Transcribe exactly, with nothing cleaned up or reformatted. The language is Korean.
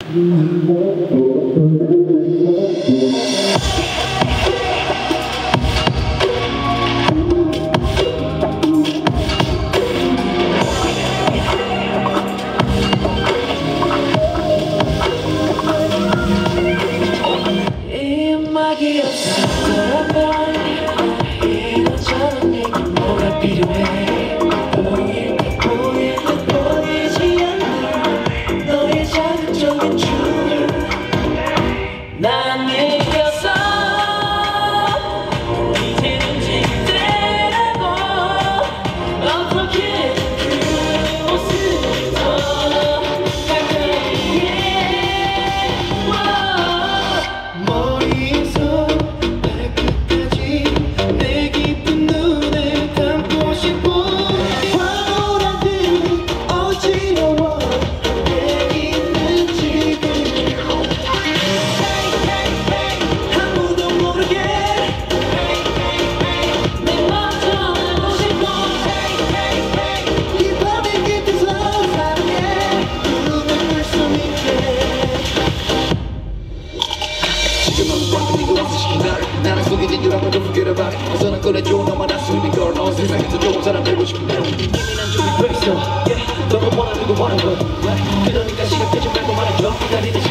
나는 속이진 줄 알고 don't forget about it. 어서는 꺼내줘 너만 알 수 있는 걸. 넌 세상에서 좋은 사람 되고 싶은데 이미 난 준비돼 있어. Yeah, 너가 원하는 거 원하는 거. 그러니까 시간 빼지 말고 말해줘. 기다리는